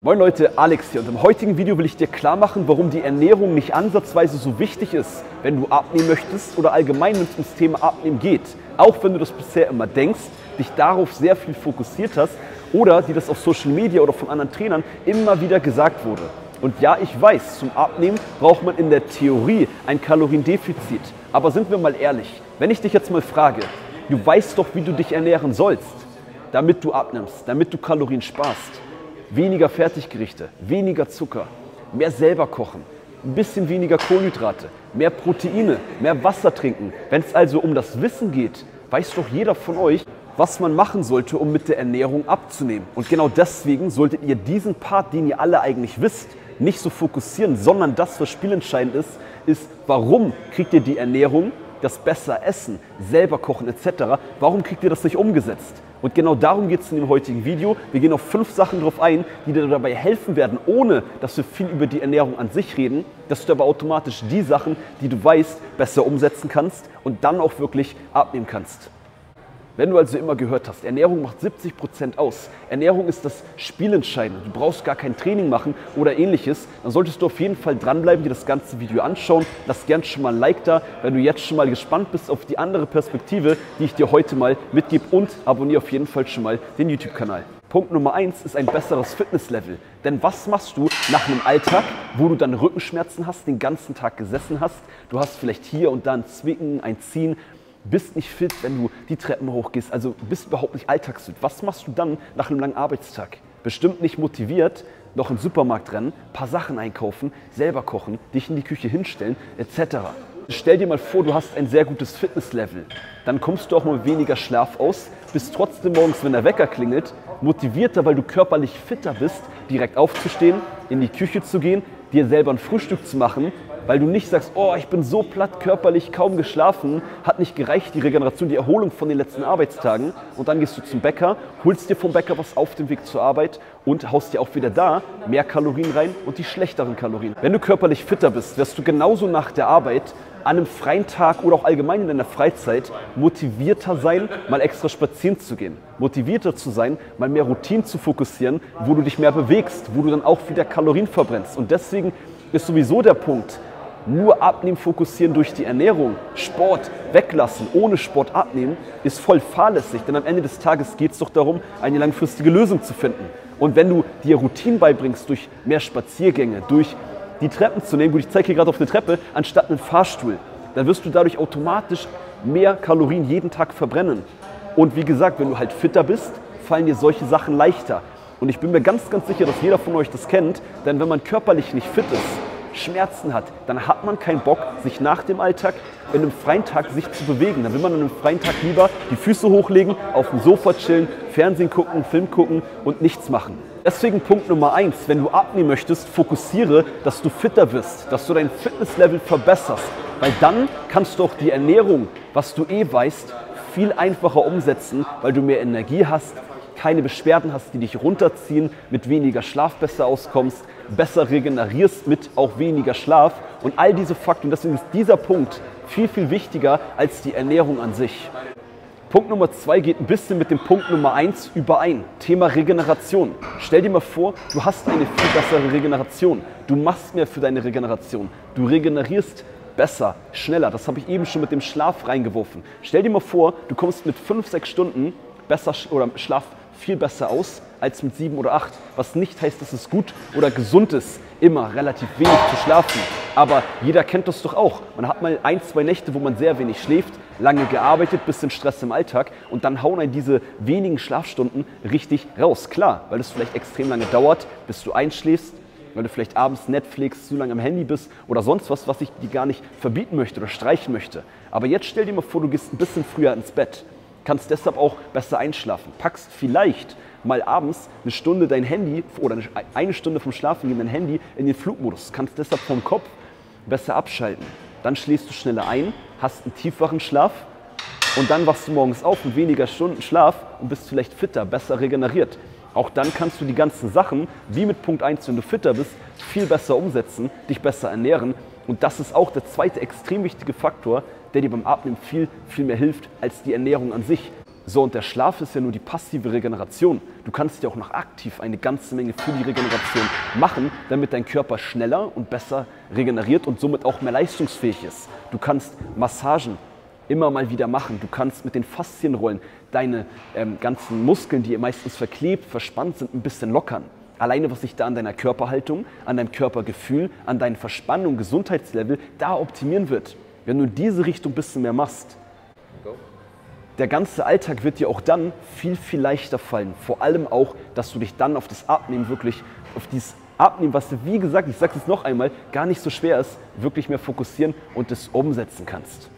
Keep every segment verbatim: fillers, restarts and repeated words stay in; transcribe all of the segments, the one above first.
Moin Leute, Alex hier und im heutigen Video will ich dir klar machen, warum die Ernährung nicht ansatzweise so wichtig ist, wenn du abnehmen möchtest oder allgemein, wenn es ums Thema Abnehmen geht. Auch wenn du das bisher immer denkst, dich darauf sehr viel fokussiert hast oder dir das auf Social Media oder von anderen Trainern immer wieder gesagt wurde. Und ja, ich weiß, zum Abnehmen braucht man in der Theorie ein Kaloriendefizit. Aber sind wir mal ehrlich, wenn ich dich jetzt mal frage, du weißt doch, wie du dich ernähren sollst, damit du abnimmst, damit du Kalorien sparst. Weniger Fertiggerichte, weniger Zucker, mehr selber kochen, ein bisschen weniger Kohlenhydrate, mehr Proteine, mehr Wasser trinken. Wenn es also um das Wissen geht, weiß doch jeder von euch, was man machen sollte, um mit der Ernährung abzunehmen. Und genau deswegen solltet ihr diesen Part, den ihr alle eigentlich wisst, nicht so fokussieren, sondern das, was spielentscheidend ist, ist, warum kriegt ihr die Ernährung, das besser Essen, selber kochen et cetera, warum kriegt ihr das nicht umgesetzt? Und genau darum geht es in dem heutigen Video. Wir gehen auf fünf Sachen drauf ein, die dir dabei helfen werden, ohne dass wir viel über die Ernährung an sich reden, dass du aber automatisch die Sachen, die du weißt, besser umsetzen kannst und dann auch wirklich abnehmen kannst. Wenn du also immer gehört hast, Ernährung macht siebzig Prozent aus, Ernährung ist das Spielentscheidende, du brauchst gar kein Training machen oder ähnliches, dann solltest du auf jeden Fall dranbleiben, dir das ganze Video anschauen. Lass gern schon mal ein Like da, wenn du jetzt schon mal gespannt bist auf die andere Perspektive, die ich dir heute mal mitgebe, und abonniere auf jeden Fall schon mal den YouTube-Kanal. Punkt Nummer eins ist ein besseres Fitnesslevel. Denn was machst du nach einem Alltag, wo du dann Rückenschmerzen hast, den ganzen Tag gesessen hast, du hast vielleicht hier und da ein Zwicken, ein Ziehen, bist nicht fit, wenn du die Treppen hochgehst, also bist überhaupt nicht alltagsfit. Was machst du dann nach einem langen Arbeitstag? Bestimmt nicht motiviert, noch in den Supermarkt rennen, ein paar Sachen einkaufen, selber kochen, dich in die Küche hinstellen et cetera. Stell dir mal vor, du hast ein sehr gutes Fitnesslevel. Dann kommst du auch mal weniger Schlaf aus, bist trotzdem morgens, wenn der Wecker klingelt, motivierter, weil du körperlich fitter bist, direkt aufzustehen, in die Küche zu gehen, dir selber ein Frühstück zu machen, weil du nicht sagst, oh, ich bin so platt, körperlich kaum geschlafen, hat nicht gereicht, die Regeneration, die Erholung von den letzten Arbeitstagen, und dann gehst du zum Bäcker, holst dir vom Bäcker was auf dem Weg zur Arbeit und haust dir auch wieder da mehr Kalorien rein und die schlechteren Kalorien. Wenn du körperlich fitter bist, wirst du genauso nach der Arbeit an einem freien Tag oder auch allgemein in deiner Freizeit motivierter sein, mal extra spazieren zu gehen. Motivierter zu sein, mal mehr Routinen zu fokussieren, wo du dich mehr bewegst, wo du dann auch wieder Kalorien verbrennst. Und deswegen ist sowieso der Punkt, nur abnehmen, fokussieren durch die Ernährung, Sport weglassen, ohne Sport abnehmen, ist voll fahrlässig. Denn am Ende des Tages geht es doch darum, eine langfristige Lösung zu finden. Und wenn du dir Routinen beibringst durch mehr Spaziergänge, durch die Treppen zu nehmen, gut, ich zeige hier gerade auf eine Treppe, anstatt einen Fahrstuhl, dann wirst du dadurch automatisch mehr Kalorien jeden Tag verbrennen. Und wie gesagt, wenn du halt fitter bist, fallen dir solche Sachen leichter. Und ich bin mir ganz, ganz sicher, dass jeder von euch das kennt, denn wenn man körperlich nicht fit ist, Schmerzen hat, dann hat man keinen Bock, sich nach dem Alltag in einem freien Tag sich zu bewegen. Dann will man an einem freien Tag lieber die Füße hochlegen, auf dem Sofa chillen, Fernsehen gucken, Film gucken und nichts machen. Deswegen Punkt Nummer eins, wenn du abnehmen möchtest, fokussiere, dass du fitter wirst, dass du dein Fitnesslevel verbesserst, weil dann kannst du auch die Ernährung, was du eh weißt, viel einfacher umsetzen, weil du mehr Energie hast, keine Beschwerden hast, die dich runterziehen, mit weniger Schlaf besser auskommst, besser regenerierst mit auch weniger Schlaf und all diese Faktoren. Deswegen ist dieser Punkt viel, viel wichtiger als die Ernährung an sich. Punkt Nummer zwei geht ein bisschen mit dem Punkt Nummer eins überein. Thema Regeneration. Stell dir mal vor, du hast eine viel bessere Regeneration. Du machst mehr für deine Regeneration. Du regenerierst besser, schneller. Das habe ich eben schon mit dem Schlaf reingeworfen. Stell dir mal vor, du kommst mit fünf, sechs Stunden besser oder Schlaf viel besser aus als mit sieben oder acht, was nicht heißt, dass es gut oder gesund ist, immer relativ wenig zu schlafen. Aber jeder kennt das doch auch. Man hat mal ein, zwei Nächte, wo man sehr wenig schläft, lange gearbeitet, bisschen Stress im Alltag und dann hauen einen diese wenigen Schlafstunden richtig raus. Klar, weil es vielleicht extrem lange dauert, bis du einschläfst, weil du vielleicht abends Netflix zu lange am Handy bist oder sonst was, was ich dir gar nicht verbieten möchte oder streichen möchte. Aber jetzt stell dir mal vor, du gehst ein bisschen früher ins Bett. Kannst deshalb auch besser einschlafen. Packst vielleicht mal abends eine Stunde dein Handy oder eine Stunde vom Schlafengehen dein Handy in den Flugmodus. Kannst deshalb vom Kopf besser abschalten. Dann schläfst du schneller ein, hast einen tieferen Schlaf und dann wachst du morgens auf mit weniger Stunden Schlaf und bist vielleicht fitter, besser regeneriert. Auch dann kannst du die ganzen Sachen, wie mit Punkt eins, wenn du fitter bist, viel besser umsetzen, dich besser ernähren. Und das ist auch der zweite extrem wichtige Faktor, der dir beim Abnehmen viel, viel mehr hilft als die Ernährung an sich. So, und der Schlaf ist ja nur die passive Regeneration. Du kannst ja auch noch aktiv eine ganze Menge für die Regeneration machen, damit dein Körper schneller und besser regeneriert und somit auch mehr leistungsfähig ist. Du kannst Massagen immer mal wieder machen. Du kannst mit den Faszienrollen deine ähm, ganzen Muskeln, die meistens verklebt, verspannt sind, ein bisschen lockern. Alleine, was sich da an deiner Körperhaltung, an deinem Körpergefühl, an deinen Verspannung, Gesundheitslevel da optimieren wird. Wenn du in diese Richtung ein bisschen mehr machst, der ganze Alltag wird dir auch dann viel, viel leichter fallen. Vor allem auch, dass du dich dann auf das Abnehmen wirklich, auf dieses Abnehmen, was du, wie gesagt, ich sage es noch einmal, gar nicht so schwer ist, wirklich mehr fokussieren und es umsetzen kannst.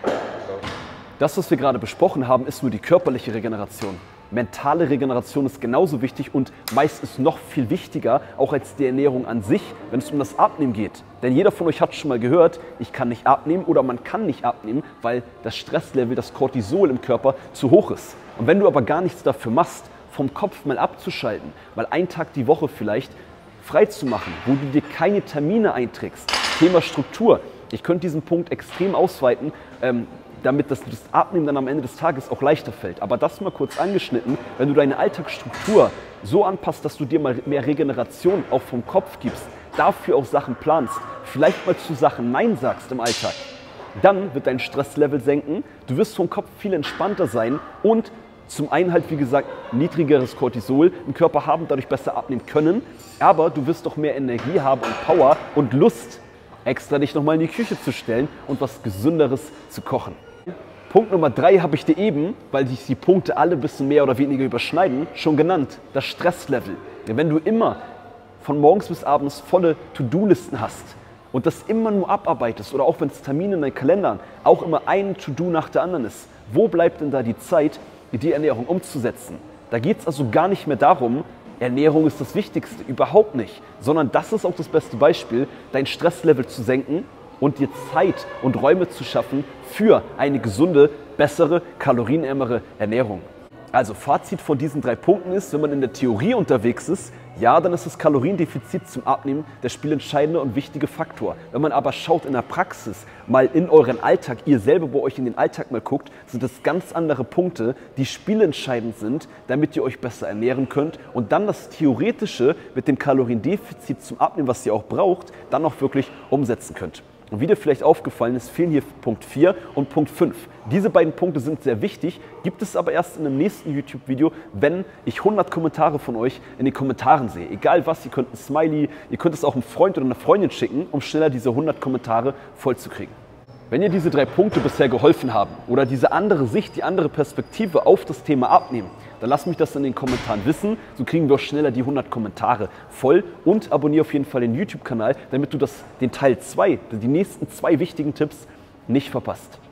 Das, was wir gerade besprochen haben, ist nur die körperliche Regeneration. Mentale Regeneration ist genauso wichtig und meistens noch viel wichtiger, auch als die Ernährung an sich, wenn es um das Abnehmen geht. Denn jeder von euch hat schon mal gehört, ich kann nicht abnehmen oder man kann nicht abnehmen, weil das Stresslevel, das Cortisol im Körper zu hoch ist. Und wenn du aber gar nichts dafür machst, vom Kopf mal abzuschalten, mal einen Tag die Woche vielleicht frei zu machen, wo du dir keine Termine einträgst, Thema Struktur. Ich könnte diesen Punkt extrem ausweiten, ähm, damit das, das Abnehmen dann am Ende des Tages auch leichter fällt. Aber das mal kurz angeschnitten, wenn du deine Alltagsstruktur so anpasst, dass du dir mal mehr Regeneration auch vom Kopf gibst, dafür auch Sachen planst, vielleicht mal zu Sachen Nein sagst im Alltag, dann wird dein Stresslevel senken, du wirst vom Kopf viel entspannter sein und zum einen halt, wie gesagt, niedrigeres Cortisol im Körper haben, dadurch besser abnehmen können, aber du wirst doch mehr Energie haben und Power und Lust, extra dich nochmal in die Küche zu stellen und was Gesünderes zu kochen. Punkt Nummer drei habe ich dir eben, weil sich die Punkte alle ein bisschen mehr oder weniger überschneiden, schon genannt, das Stresslevel. Wenn du immer von morgens bis abends volle To-Do-Listen hast und das immer nur abarbeitest oder auch wenn es Termine in deinen Kalendern auch immer ein To-Do nach der anderen ist, wo bleibt denn da die Zeit, die Ernährung umzusetzen? Da geht es also gar nicht mehr darum, Ernährung ist das Wichtigste, überhaupt nicht, sondern das ist auch das beste Beispiel, dein Stresslevel zu senken und dir Zeit und Räume zu schaffen für eine gesunde, bessere, kalorienärmere Ernährung. Also Fazit von diesen drei Punkten ist, wenn man in der Theorie unterwegs ist, ja, dann ist das Kaloriendefizit zum Abnehmen der spielentscheidende und wichtige Faktor. Wenn man aber schaut in der Praxis, mal in euren Alltag, ihr selber bei euch in den Alltag mal guckt, sind das ganz andere Punkte, die spielentscheidend sind, damit ihr euch besser ernähren könnt und dann das Theoretische mit dem Kaloriendefizit zum Abnehmen, was ihr auch braucht, dann auch wirklich umsetzen könnt. Und wie dir vielleicht aufgefallen ist, fehlen hier Punkt vier und Punkt fünf. Diese beiden Punkte sind sehr wichtig, gibt es aber erst in einem nächsten YouTube-Video, wenn ich hundert Kommentare von euch in den Kommentaren sehe. Egal was, ihr könnt ein Smiley, ihr könnt es auch einem Freund oder einer Freundin schicken, um schneller diese hundert Kommentare vollzukriegen. Wenn dir diese drei Punkte bisher geholfen haben oder diese andere Sicht, die andere Perspektive auf das Thema Abnehmen, dann lass mich das in den Kommentaren wissen, so kriegen wir auch schneller die hundert Kommentare voll und abonniere auf jeden Fall den YouTube-Kanal, damit du das, den Teil zwei, die nächsten zwei wichtigen Tipps nicht verpasst.